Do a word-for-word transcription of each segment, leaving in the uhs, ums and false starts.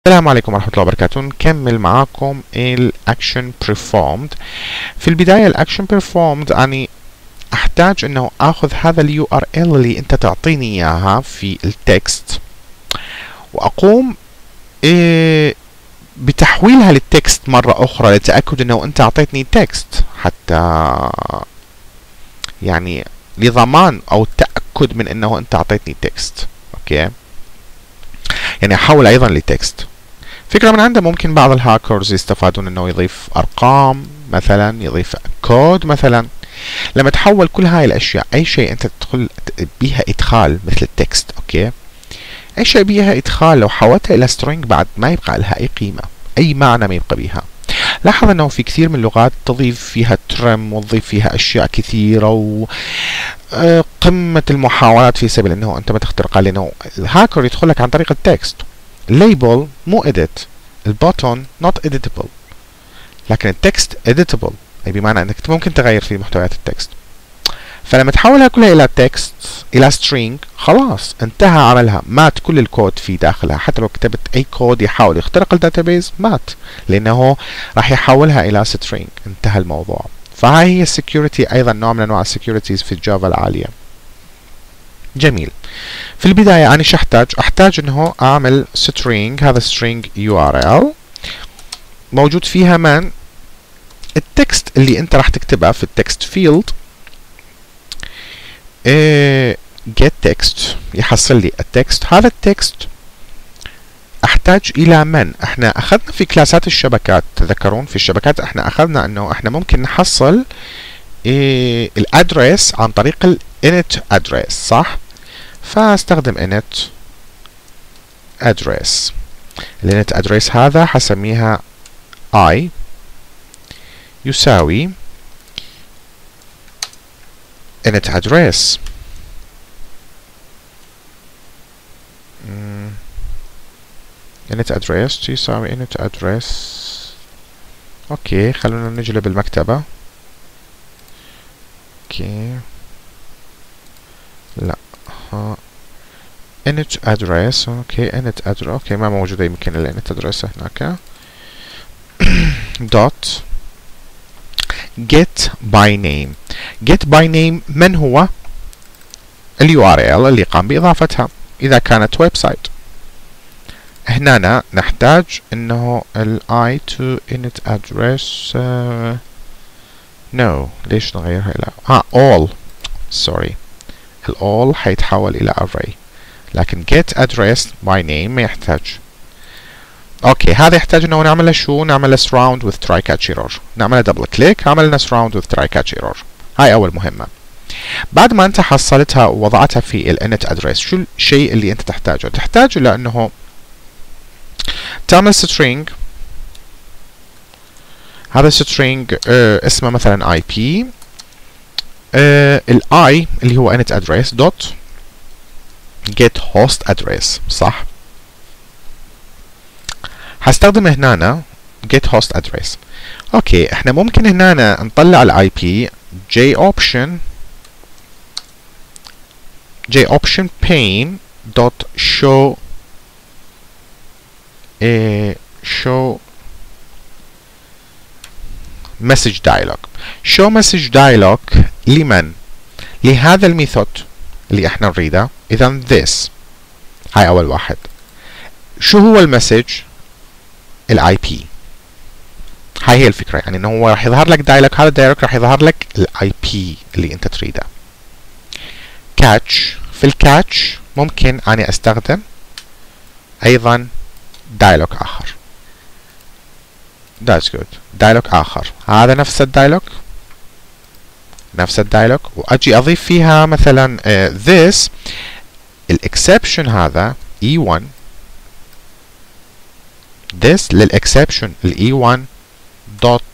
السلام عليكم ورحمة الله وبركاته. نكمل معاكم الاكشن performed. في البداية الاكشن performed يعني احتاج انه اخذ هذا اليو ار ال اللي انت تعطيني اياها في التكست واقوم إيه بتحويلها للتكست مرة اخرى لتأكد انه انت اعطيتني تكست، حتى يعني لضمان او التأكد من انه انت اعطيتني تكست. اوكي، يعني احول ايضا لتكست. فكرة من عنده ممكن بعض الهاكرز يستفادون انه يضيف ارقام مثلا، يضيف كود مثلا. لما تحول كل هاي الاشياء، اي شيء انت تدخل بيها ادخال مثل التكست، اوكي، اي شيء بيها ادخال لو حولتها الى سترينج بعد ما يبقى لها اي قيمة، اي معنى ما يبقى بيها. لاحظ انه في كثير من اللغات تضيف فيها ترم وتضيف فيها اشياء كثيرة و قمة المحاولات في سبيل انه انت ما تخترق، لانه الهاكر يدخل لك عن طريق التكست. الليبل مو edit، البوتون not editable، لكن التكست editable، اي بمعنى انك ممكن تغير في محتويات التكست. فلما تحولها كلها الى تكست الى string، خلاص انتهى عملها، مات كل الكود في داخلها. حتى لو كتبت اي كود يحاول يخترق الداتابيز مات، لانه راح يحولها الى string، انتهى الموضوع. فهاي هي السكيورتي، ايضا نوع من انواع السكيورتيز في الجافا العالية. جميل. في البداية أنا شو أحتاج؟ أحتاج إنه أعمل string، هذا string يو آر إل موجود فيها من التكست اللي أنت راح تكتبه في التكست فيلد. إيه get text يحصل لي التكست. هذا التكست أحتاج إلى من؟ إحنا أخذنا في كلاسات الشبكات، تذكرون في الشبكات إحنا أخذنا إنه إحنا ممكن نحصل إيه الأدرس عن طريق ال init address، صح؟ فاستخدم init address. ال init address هذا حسميها i يساوي init address مم. init address يساوي init address. اوكي، خلونا نجلب المكتبة. اوكي، لا ها init address. اوكي init address، اوكي ما موجودة يمكن ال init address هناك. dot get by name. get by name من هو؟ ال يو آر إل اللي قام بإضافتها إذا كانت ويب سايت. هنا نحتاج إنه ال I to init address uh, no، ليش نغيرها إلى ها all sorry ال all حيتحول إلى array، لكن get address by name ما يحتاج. اوكي، هذا يحتاج انه نعمل شو؟ نعمل surround with try catch error، نعمل دبل كليك، عملنا surround with try catch error. هاي اول مهمة. بعد ما انت حصلتها ووضعتها في ال init address، شو الشيء اللي انت تحتاجه؟ تحتاج لانه تعمل string. هذا string اه اسمه مثلا اي بي، اه ال I اللي هو init address dot get host address، صح؟ هستخدم هنا get host address. اوكي، احنا ممكن هنا نطلع الاي بي j option j option pane dot show اه show message dialog. show message dialog لمن؟ لهذا الميثود اللي احنا نريده. اذا this هاي اول واحد. شو هو المسج؟ الاي بي. هاي هي الفكرة، يعني انه هو راح يظهر لك دايلوج، هذا الدايلوج راح يظهر لك الاي بي اللي انت تريده. كاتش، في الكاتش ممكن اني استخدم ايضا دايلوج اخر. that's good. دايلوج اخر، هذا نفس الدايلوج نفس الدايلوج واجي اضيف فيها مثلا uh, this الاكسبشن هذا إي ون، this للاكسبشن الاي ون dot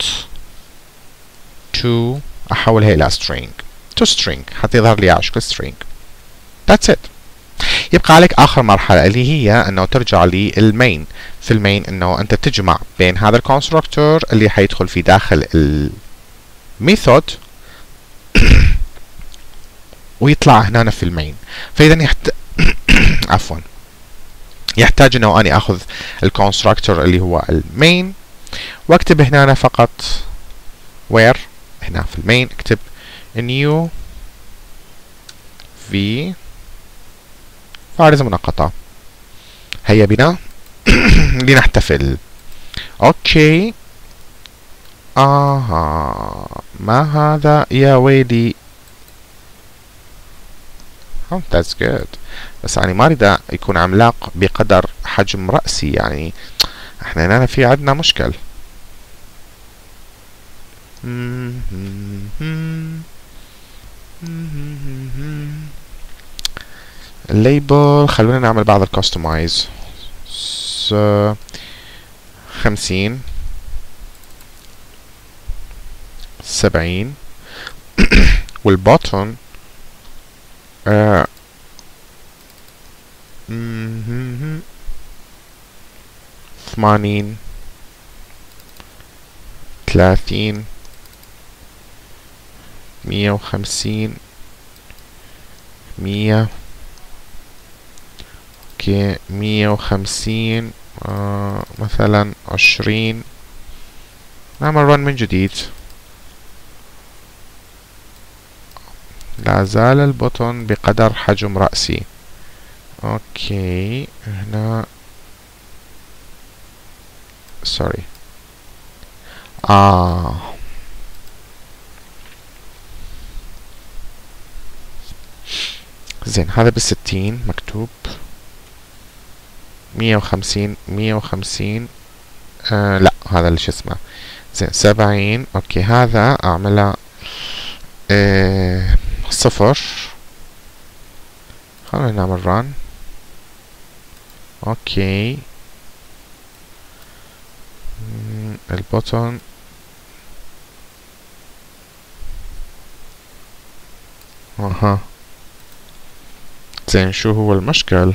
to احولها الى string to string حتى يظهر لي على شكل string. that's it. يبقى عليك اخر مرحلة اللي هي انه ترجع لي المين. في المين انه انت تجمع بين هذا الكونستراكتور اللي حيدخل في داخل الميثود ويطلع هنا في المين. فاذا يحت... عفوا يحتاج انه اني اخذ الكونستراكتور اللي هو المين واكتب هنا أنا فقط where هنا في المين اكتب new v فارزة منقطة. هيا بنا لنحتفل. اوكي اها ما هذا يا ويلي. oh that's good بس يعني ما اريد يكون عملاق بقدر حجم رأسي، يعني احنا هنا في عندنا مشكل. الليبل خلونا نعمل بعض الكاستمايز. خمسين سبعين والبوتون آه. ثمانين ثلاثين مية وخمسين مية اوكي مية وخمسين آه مثلا عشرين. نعمل رن من جديد. لا زال البوتون بقدر حجم رأسي. اوكي هنا سوري اه زين هذا بالستين مكتوب مية وخمسين مية وخمسين آه لا هذا اللي شو اسمه زين سبعين. اوكي هذا اعمله آه صفر. خلينا نعمل ران. اوكي البوتون اها زين شو هو المشكل؟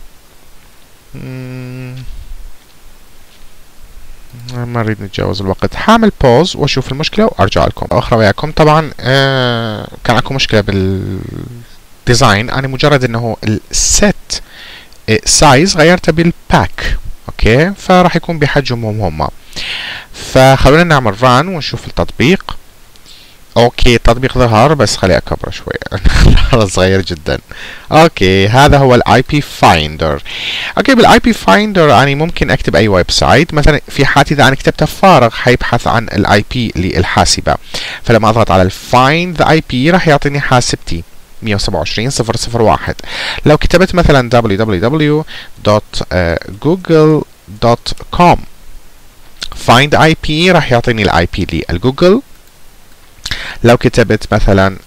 ما اريد نتجاوز الوقت. حامل بوز واشوف المشكلة وارجع لكم اخرى وياكم. طبعا آه كان اكو مشكلة بالديزاين. انا مجرد انه الست سايز غيرته بالباك اوكي فراح يكون بحجمهم هم. فخلونا نعمل ران ونشوف التطبيق. اوكي التطبيق ظهر بس خليه اكبر شوي هذا صغير جدا. اوكي هذا هو الاي بي فايندر. اوكي بالاي بي فايندر يعني ممكن اكتب اي ويب سايت مثلا. في حالة اذا انا كتبته فارغ حيبحث عن الاي بي للحاسبة، فلما اضغط على الفايند ذا اي بي راح يعطيني حاسبتي مية وسبعة وعشرين صفر صفر واحد. لو كتبت مثلا دبليو دبليو دبليو دوت جوجل دوت كوم find اي بي راح يعطيني الاي بي للجوجل. لو كتبت مثلا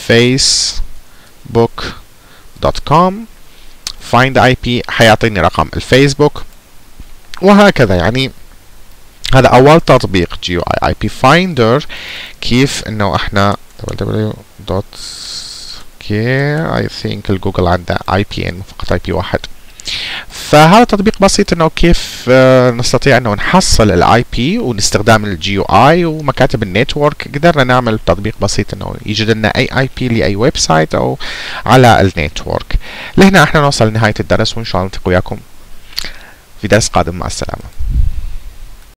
فيسبوك دوت كوم find اي بي حيعطيني رقم الفيسبوك وهكذا. يعني هذا اول تطبيق جي يو اي اي بي فايندر كيف انه احنا دبليو دوت اوكي اي ثينك الجوجل عنده اي بي ان فقط اي بي واحد. فهذا تطبيق بسيط انه كيف آه نستطيع انه نحصل الاي بي ونستخدام الجي يو اي ومكاتب النتورك. قدرنا نعمل تطبيق بسيط انه يوجد لنا اي اي بي لاي ويب سايت او على النتورك. لهنا احنا نوصل لنهاية الدرس وان شاء الله نلتقي وياكم في درس قادم. مع السلامة.